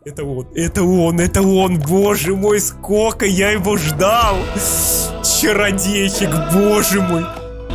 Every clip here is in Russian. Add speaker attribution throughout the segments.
Speaker 1: Это он, это он, это он, боже мой, сколько я его ждал! Чародейчик, боже мой!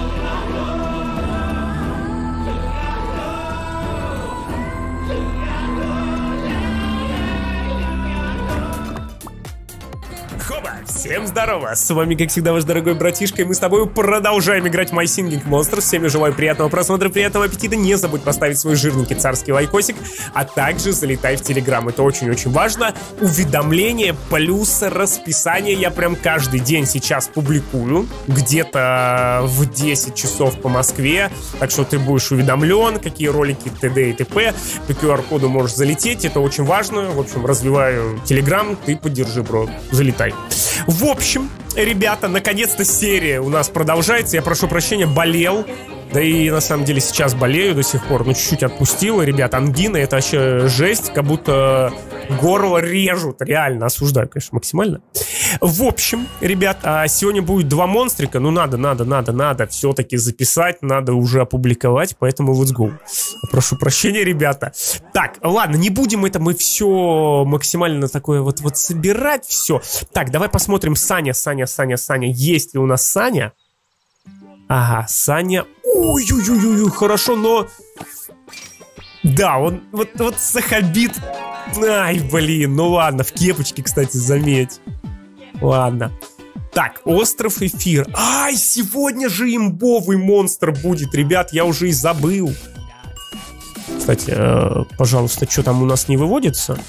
Speaker 1: Всем здорово! С вами, как всегда, ваш дорогой братишка, и мы с тобой продолжаем играть в My Singing Monsters. Всем я желаю приятного просмотра, приятного аппетита. Не забудь поставить свой жирненький царский лайкосик, а также залетай в Телеграм. Это очень-очень важно. Уведомления плюс расписание я прям каждый день сейчас публикую. Где-то в 10 часов по Москве. Так что ты будешь уведомлен, какие ролики т.д. и т.п. По QR-коду можешь залететь. Это очень важно. В общем, развиваю Телеграм. Ты поддержи, бро. Залетай. В общем, ребята, наконец-то серия у нас продолжается. Я прошу прощения, болел. Да и на самом деле сейчас болею до сих пор. Ну, чуть-чуть отпустила, ребят. Ангина, это вообще жесть. Как будто горло режут. Реально, осуждаю, конечно, максимально. В общем, ребят, сегодня будет два монстрика. Ну, надо все-таки записать. Надо уже опубликовать, поэтому let's go. Прошу прощения, ребята. Так, ладно, не будем это мы все максимально такое вот собирать все. Так, давай посмотрим. Саня. Есть ли у нас Саня? Ага, Саня. Ой-ой-ой-ой, хорошо, но... Да, он вот Сахабит. Ай, блин, ну ладно, в кепочке, кстати, заметь. Ладно. Так, остров Эфир. Ай, сегодня же имбовый монстр будет, ребят, я уже и забыл. Кстати, пожалуйста, что там у нас не выводится?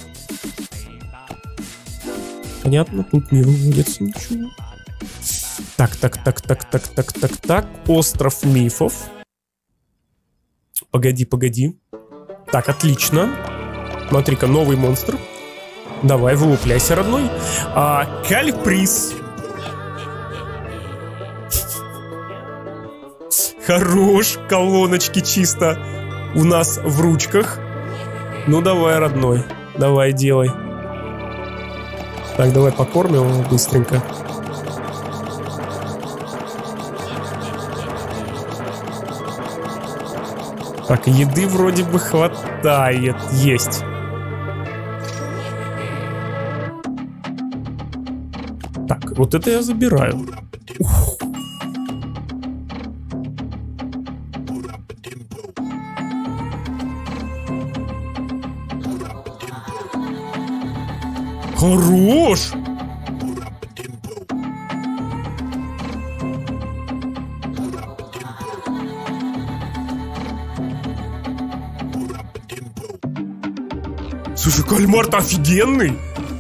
Speaker 1: Понятно, тут не выводится ничего. Так. Остров мифов. Погоди. Так, отлично. Смотри-ка, новый монстр. Давай, вылупляйся, родной. Кальприз. Хорош, колоночки чисто у нас в ручках. Ну, давай, родной. Давай, делай. Так, давай покормим его быстренько. Так, еды вроде бы хватает. Есть. Так, вот это я забираю. Ух. Хорош! Слушай, кальмар-то офигенный!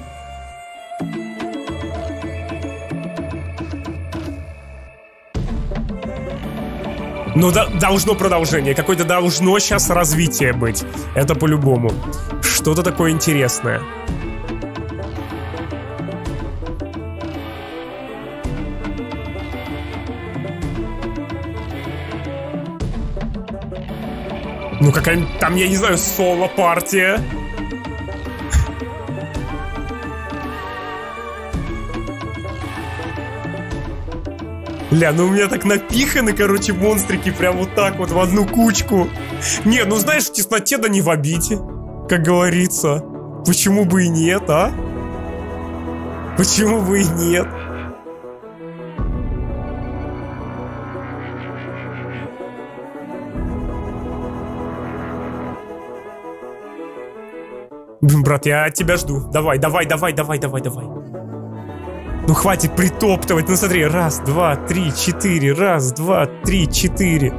Speaker 1: Ну, должно продолжение. Какое-то должно сейчас развитие быть. Это по-любому. Что-то такое интересное. Ну, какая-нибудь там, я не знаю, соло-партия. Ля, ну у меня так напиханы, короче, монстрики прям вот так вот в одну кучку. Не, ну знаешь, в тесноте да не в обиде, как говорится. Почему бы и нет, а? Почему бы и нет? Блин, брат, я от тебя жду. Давай. Ну хватит притоптывать. Ну смотри, 1, 2, 3, 4. 1, 2, 3, 4.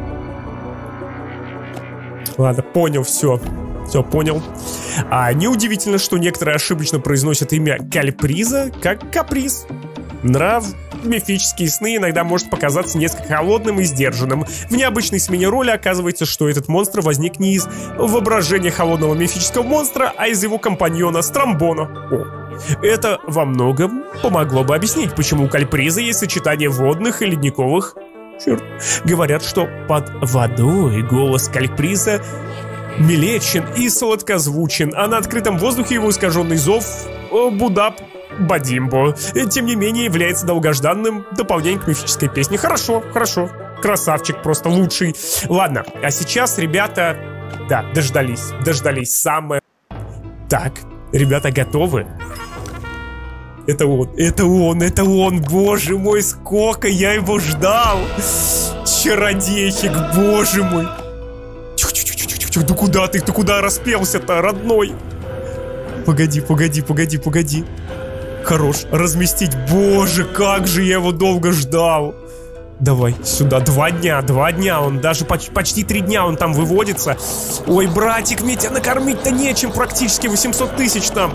Speaker 1: Ладно, понял, все. Все, понял. Неудивительно, что некоторые ошибочно произносят имя Кальприза как каприз. Нрав мифические сны иногда может показаться несколько холодным и сдержанным. В необычной смене роли оказывается, что этот монстр возник не из воображения холодного мифического монстра, а из его компаньона Стромбона. Это во многом помогло бы объяснить, почему у Кальприза есть сочетание водных и ледниковых. Черт. Говорят, что под водой голос Кальприза мелечен и сладкозвучен, а на открытом воздухе его искаженный зов Будап Бадимбо, тем не менее, является долгожданным дополнением к мифической песне. Хорошо. Красавчик, просто лучший. Ладно, а сейчас, ребята, да, дождались самое... Так, Ребята, готовы? Это он, это он, это он. Боже мой, сколько я его ждал. Чародейщик, боже мой. Тихо, да куда ты куда распелся-то, родной? Погоди, погоди, погоди, погоди. Хорош, разместить. Боже, как же я его долго ждал. Давай, сюда, 2 дня, он даже почти 3 дня он там выводится. Ой, братик, мне тебя накормить-то нечем, практически 800 тысяч там.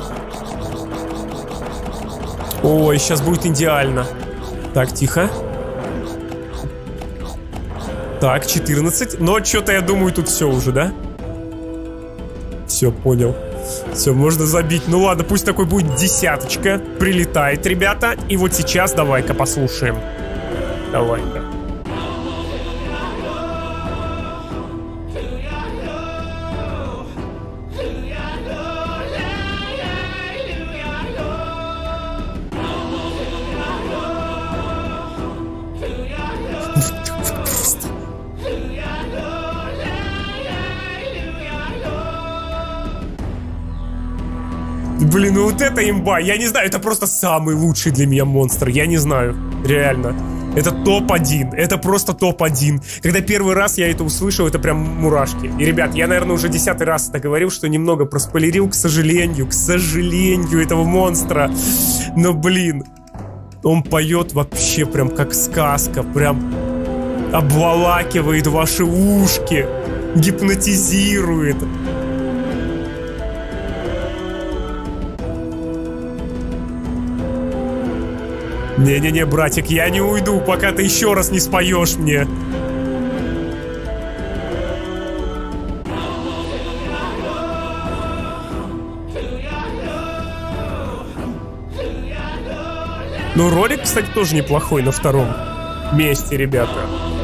Speaker 1: Ой, сейчас будет идеально. Так, тихо. Так, 14. Но что-то, я думаю, тут все уже, да? Все, понял. Все, можно забить. Ну ладно, пусть такой будет 10. Прилетает, ребята. И вот сейчас давай-ка послушаем. Давай-ка. Блин, ну вот это имба. Я не знаю, это просто самый лучший для меня монстр. Я не знаю, реально. Это топ-1, это просто топ-1. Когда первый раз я это услышал, это прям мурашки. И, ребят, я, наверное, уже 10-й раз это говорил, что немного проспойлерил, к сожалению, этого монстра. Но, блин, он поет вообще прям как сказка, прям обволакивает ваши ушки, гипнотизирует. Не-не-не, братик, я не уйду, пока ты еще раз не споешь мне. Ну, ролик, кстати, тоже неплохой на 2-м месте, ребята.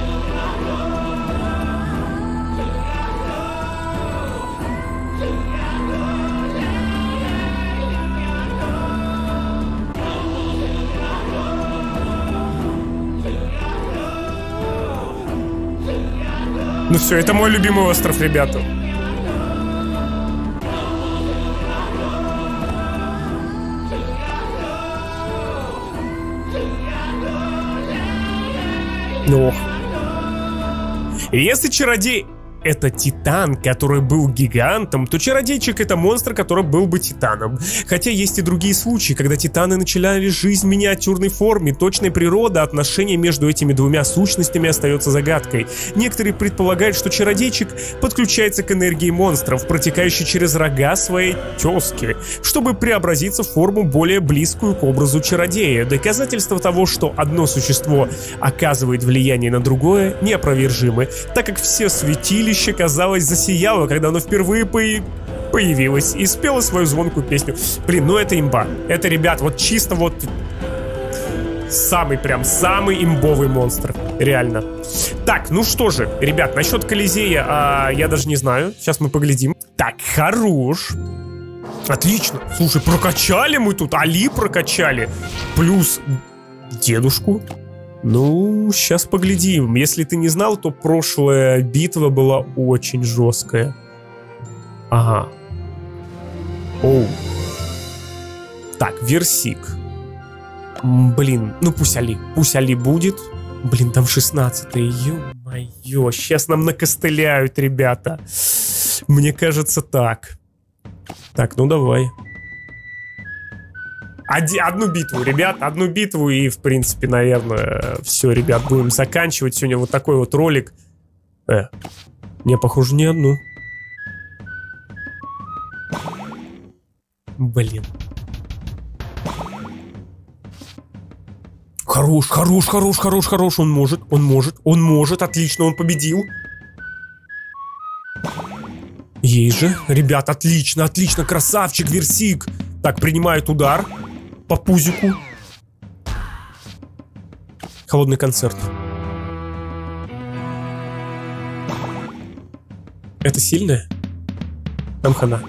Speaker 1: Ну все, это мой любимый остров, ребята. Ох. Если чародей — это титан, который был гигантом, то чародейчик — это монстр, который был бы титаном. Хотя есть и другие случаи, когда титаны начинали жизнь в миниатюрной форме. Точная природа отношения между этими двумя сущностями остается загадкой. Некоторые предполагают, что чародейчик подключается к энергии монстров, протекающей через рога своей тезки, чтобы преобразиться в форму более близкую к образу чародея. Доказательства того, что одно существо оказывает влияние на другое, неопровержимы, так как все святилища, казалось, засияло, когда оно впервые появилось и спело свою звонкую песню. Блин, ну это имба. Это, ребят, вот чисто вот самый имбовый монстр. Реально. Так, ну что же, ребят, насчет Колизея я даже не знаю. Сейчас мы поглядим. Так, хорош. Отлично. Слушай, прокачали мы тут. Али прокачали. Плюс дедушку. Ну, сейчас поглядим. Если ты не знал, то прошлая битва была очень жесткая. Ага. Оу. Так, Версик. Блин, ну пусть Али будет. Блин, там 16-й. Ё-моё, сейчас нам накостыляют, ребята. Мне кажется, так. Так, ну давай. Одну битву, ребят, одну битву, и, в принципе, наверное, все, ребят, будем заканчивать. Сегодня вот такой вот ролик. Не, похоже, не одну. Блин. Хорош. Он может, отлично, он победил. Ей же, ребят, отлично, красавчик, Версик. Так, принимает удар по пузику. Холодный концерт. Это сильное? Там хана.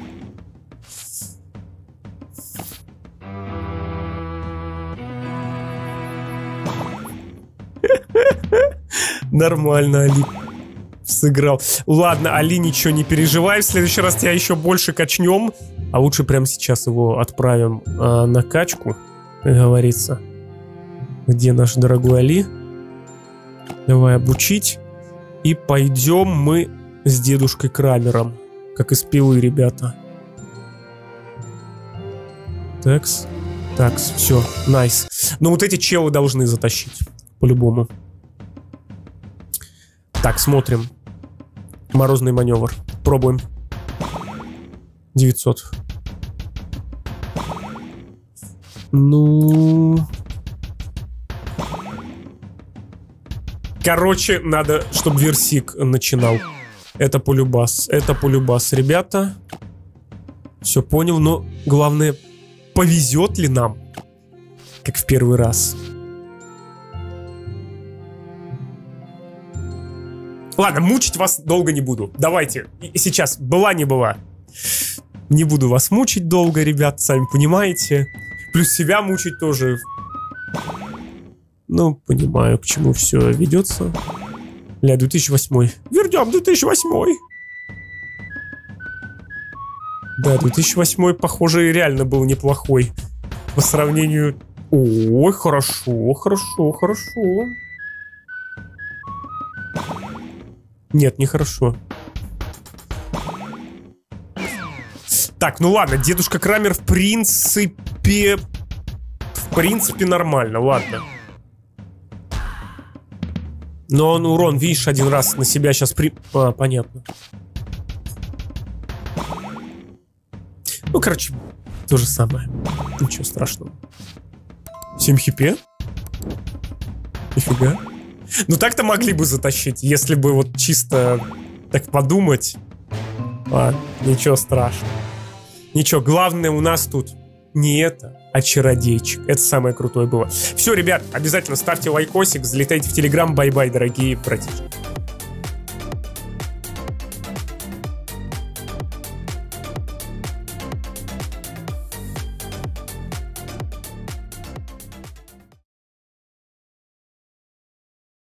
Speaker 1: Нормально, Али сыграл. Ладно, Али, ничего не переживай. В следующий раз тебя еще больше качнем. А лучше прямо сейчас его отправим на качку, как говорится. Где наш дорогой Али? Давай обучить. И пойдем мы с дедушкой Крамером. Как из пилы, ребята. Такс. Такс, все, найс. Но вот эти челы должны затащить. По-любому. Так, смотрим. Морозный маневр. Пробуем. 900. Ну... Короче, надо, чтобы Версик начинал. Это полюбас. Это полюбас, ребята. Все понял, но главное, повезет ли нам? Как в первый раз. Ладно, мучить вас долго не буду. Давайте, сейчас, была не была. Не буду вас мучить долго, ребят, сами понимаете. Плюс себя мучить тоже. Ну, понимаю, к чему все ведется. Ля, 2008. Вернем 2008. Да, 2008, похоже, реально был неплохой. По сравнению... Ой, хорошо, хорошо, хорошо. Нет, нехорошо. Так, ну ладно, дедушка Крамер в принципе... В принципе нормально, ладно. Но он урон, видишь, один раз на себя сейчас понятно. Ну, короче, то же самое. Ничего страшного. 7 хипе? Нифига. Ну, так-то могли бы затащить, если бы вот чисто так подумать. Ладно, ничего страшного. Ничего, главное у нас тут не это, а чародейчик. Это самое крутое было. Все, ребят, обязательно ставьте лайкосик, залетайте в Телеграм. Бай-бай, дорогие братишки.